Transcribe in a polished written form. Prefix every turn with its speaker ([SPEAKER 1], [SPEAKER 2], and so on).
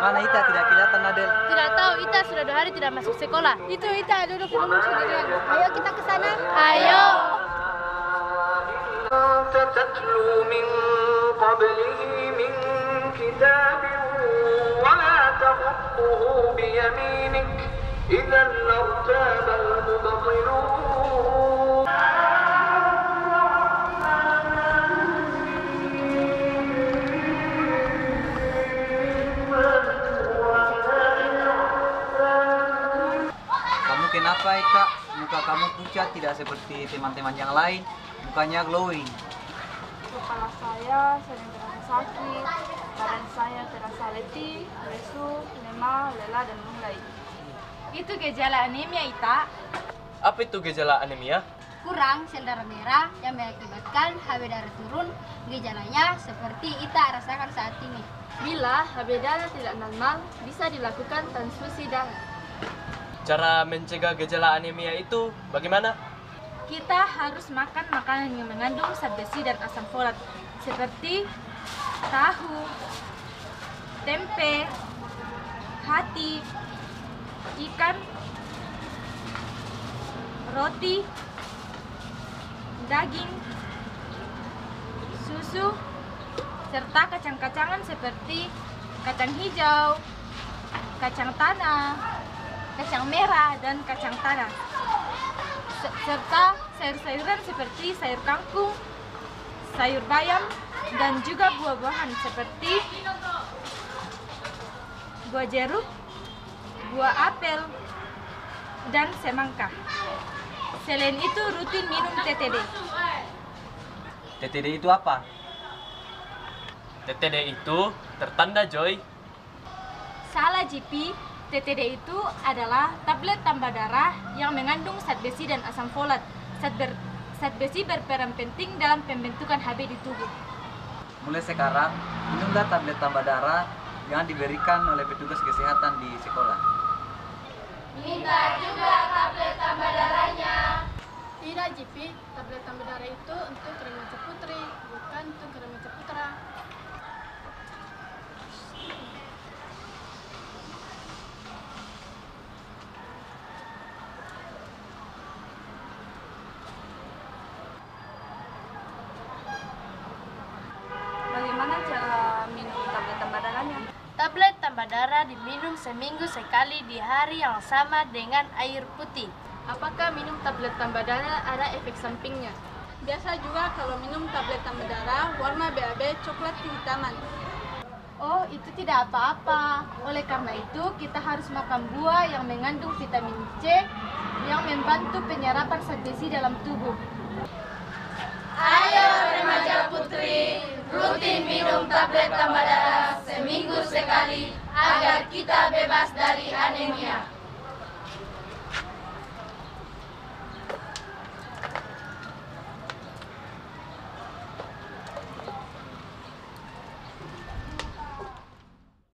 [SPEAKER 1] Mana Ita tidak kelihatan, Adel?
[SPEAKER 2] Tidak tahu, Ita sudah 2 hari tidak masuk sekolah.
[SPEAKER 3] Itu Ita duduk di rumah sendirian. Ayo kita ke sana.
[SPEAKER 2] Ayo.
[SPEAKER 4] تتلو من قبله من كتاب ولا تخطه بيمينك إذا لارتاب المبطلون.
[SPEAKER 1] Kamu kenapa, Ita? Muka kamu pucat, tidak seperti teman-teman yang lain. Mukanya glowing.
[SPEAKER 3] Kepala saya sering terasa sakit, badan saya terasa letih, lesu, lemah, lelah, dan mulai.
[SPEAKER 2] Itu gejala anemia, Ita.
[SPEAKER 5] Apa itu gejala anemia?
[SPEAKER 6] Kurang sel darah merah yang mengakibatkan HB darah turun. Gejalanya seperti Ita rasakan saat ini.
[SPEAKER 3] Bila HB darah tidak normal, bisa dilakukan transfusi darah.
[SPEAKER 5] Cara mencegah gejala anemia itu bagaimana?
[SPEAKER 2] Kita harus makan makanan yang mengandung zat besi dan asam folat seperti tahu, tempe, hati, ikan, roti, daging, susu, serta kacang-kacangan seperti kacang hijau, kacang tanah, kacang merah, dan kacang tanah. Serta sayur-sayuran seperti sayur kangkung, sayur bayam, dan juga buah-buahan seperti buah jeruk, buah apel, dan semangka. Selain itu rutin minum TTD.
[SPEAKER 1] TTD itu apa?
[SPEAKER 5] TTD itu tertanda Joy.
[SPEAKER 2] Salah GP, TTD itu adalah tablet tambah darah yang mengandung zat besi dan asam folat. Zat besi berperan penting dalam pembentukan HB di tubuh.
[SPEAKER 1] Mulai sekarang, minumlah tablet tambah darah yang diberikan oleh petugas kesehatan di sekolah.
[SPEAKER 2] Minta juga tablet tambah darahnya.
[SPEAKER 3] Tidak, GP, tablet tambah darah itu untuk remaja putri, bukan untuk remaja putra. Bagaimana cara minum tablet tambah darahnya?
[SPEAKER 2] Tablet tambah darah diminum seminggu sekali di hari yang sama dengan air putih.
[SPEAKER 3] Apakah minum tablet tambah darah ada efek sampingnya? Biasa juga kalau minum tablet tambah darah warna BAB coklat kehitaman.
[SPEAKER 2] Oh, itu tidak apa-apa. Oleh karena itu, kita harus makan buah yang mengandung vitamin C yang membantu penyerapan zat besi dalam tubuh.
[SPEAKER 7] Ayo remaja putri, rutin minum tablet tambah darah seminggu sekali agar kita bebas dari anemia.